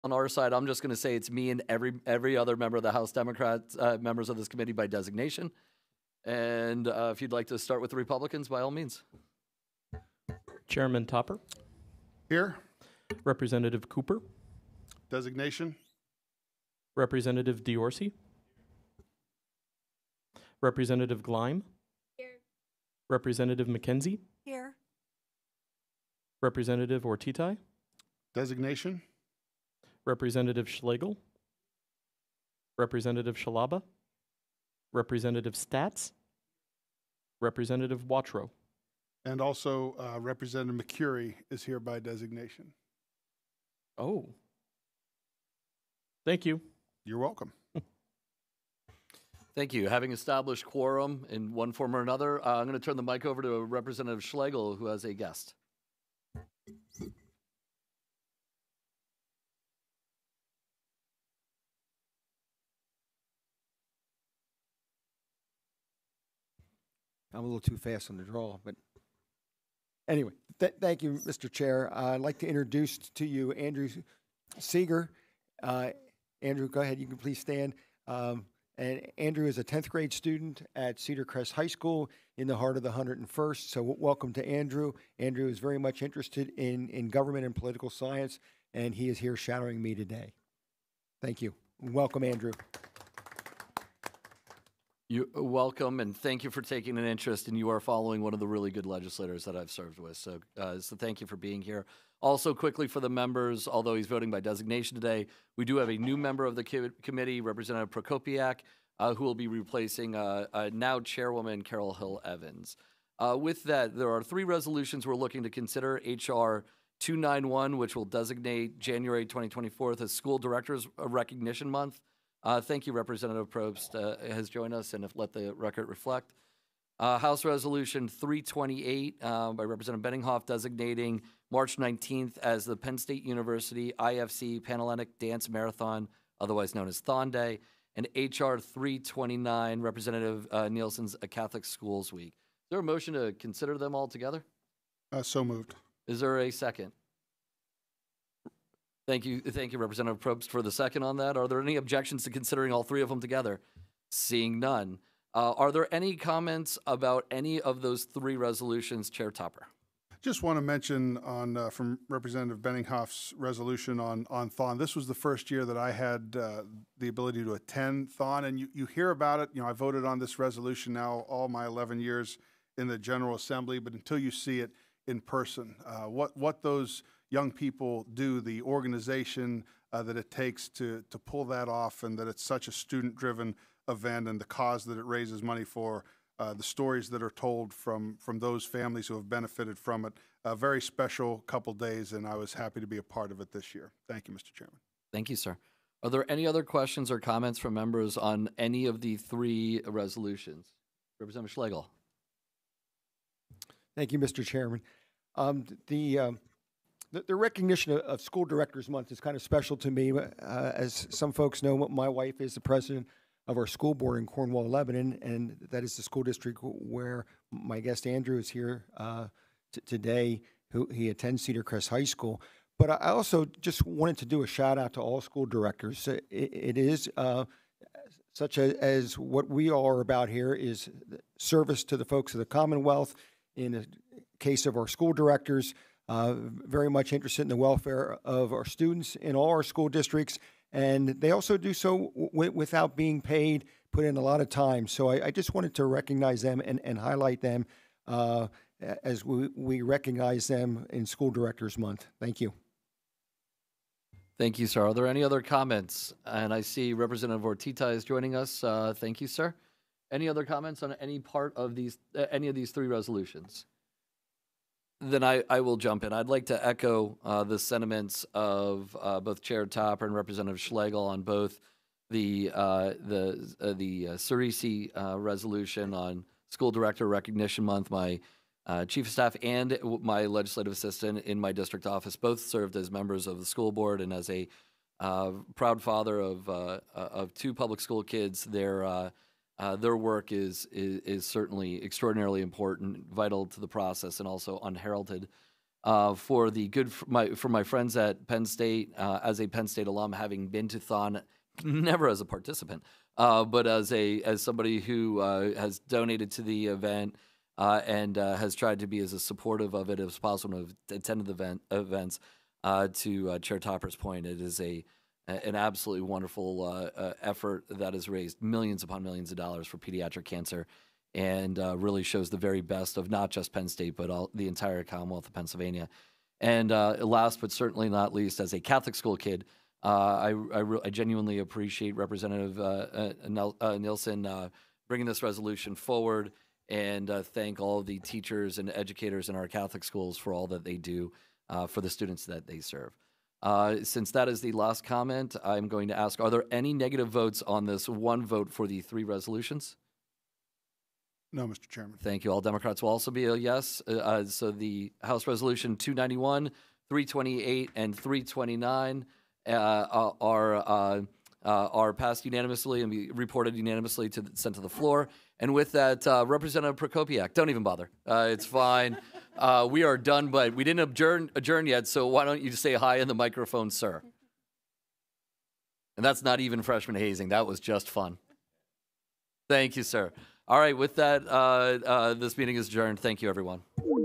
On our side, I'm just going to say it's me and every other member of the House Democrats, members of this committee by designation. And if you'd like to start with the Republicans, by all means. Chairman Topper, Here. Representative Cooper, Designation. Representative Diorsi, Representative Gleim, Here. Representative McKenzie, Here. Representative Ortitai, Designation. Representative Schlegel, Representative Shalaba, Representative Stats, Representative Watro. And also Representative McCurry is here by designation. Oh. Thank you. You're welcome. Thank you. Having established quorum in one form or another, I'm going to turn the mic over to Representative Schlegel, who has a guest. I'm a little too fast on the draw, but anyway, thank you, Mr. Chair. I'd like to introduce to you Andrew Seeger. Andrew, go ahead. You can please stand. And Andrew is a 10th grade student at Cedar Crest High School in the heart of the 101st. So welcome to Andrew. Andrew is very much interested in government and political science, and he is here shadowing me today. Thank you. Welcome, Andrew. You're welcome, and thank you for taking an interest, and you are following one of the really good legislators that I've served with. So thank you for being here. Also, quickly for the members, although he's voting by designation today, we do have a new member of the committee, Representative Prokopiak, who will be replacing now Chairwoman Carol Hill Evans. With that, there are 3 resolutions we're looking to consider. H.R. 291, which will designate January 2024 as School Directors Recognition Month. Thank you, Representative Probst has joined us, and let the record reflect. House Resolution 328 by Representative Benninghoff designating March 19th as the Penn State University IFC Panhellenic Dance Marathon, otherwise known as Thon Day, and H.R. 329, Representative Nielsen's A Catholic Schools Week. Is there a motion to consider them all together? So moved. Is there a second? Thank you, Representative Probst, for the second on that. Are there any objections to considering all 3 of them together? Seeing none. Are there any comments about any of those 3 resolutions, Chair Topper? Just want to mention on from Representative Benninghoff's resolution on Thon. This was the first year that I had the ability to attend Thon, and you hear about it. You know, I voted on this resolution now all my 11 years in the General Assembly, but until you see it in person, what those young people do, the organization that it takes to pull that off, and that it's such a student-driven event, and the cause that it raises money for, the stories that are told from those families who have benefited from it. A very special couple days, and I was happy to be a part of it this year. Thank you, Mr. Chairman. Thank you, sir. Are there any other questions or comments from members on any of the 3 resolutions? Representative Schlegel. Thank you, Mr. Chairman. The recognition of School Directors Month is kind of special to me. As some folks know, my wife is the president of our school board in Cornwall, Lebanon, and that is the school district where my guest Andrew is here today, he attends Cedar Crest High School. But I also just wanted to do a shout out to all school directors. It is such as what we are about here is service to the folks of the Commonwealth. In the case of our school directors, very much interested in the welfare of our students in all our school districts, and they also do so without being paid, put in a lot of time. So I just wanted to recognize them and highlight them as we recognize them in School Directors Month. Thank you. Thank you, sir. Are there any other comments? And I see Representative Ortitai is joining us. Thank you, sir. Any other comments on any part of these, any of these 3 resolutions? Then I will jump in. I'd like to echo the sentiments of both Chair Topper and Representative Schlegel on both the Cerisi resolution on School Director Recognition Month. My Chief of Staff and my legislative assistant in my district office both served as members of the school board, and as a proud father of 2 public school kids, their work is certainly extraordinarily important, vital to the process, and also unheralded. for the good for my friends at Penn State. As a Penn State alum, having been to Thon, never as a participant, but as somebody who has donated to the event and has tried to be as supportive of it as possible and have attended the events. To Chair Topper's point, it is an absolutely wonderful effort that has raised millions upon millions of dollars for pediatric cancer, and really shows the very best of not just Penn State, but the entire Commonwealth of Pennsylvania. And last but certainly not least, as a Catholic school kid, I genuinely appreciate Representative Nielsen bringing this resolution forward, and thank all of the teachers and educators in our Catholic schools for all that they do for the students that they serve. Since that is the last comment, I'm going to ask, are there any negative votes on this one vote for the 3 resolutions? No, Mr. Chairman. Thank you. All Democrats will also be a yes. So the House Resolution 291, 328, and 329 are passed unanimously and be reported unanimously sent to the floor. And with that, Representative Prokopiak, don't even bother. It's fine. We are done, but we didn't adjourn yet, so why don't you just say hi in the microphone, sir? And that's not even freshman hazing. That was just fun. Thank you, sir. All right, with that, this meeting is adjourned. Thank you, everyone.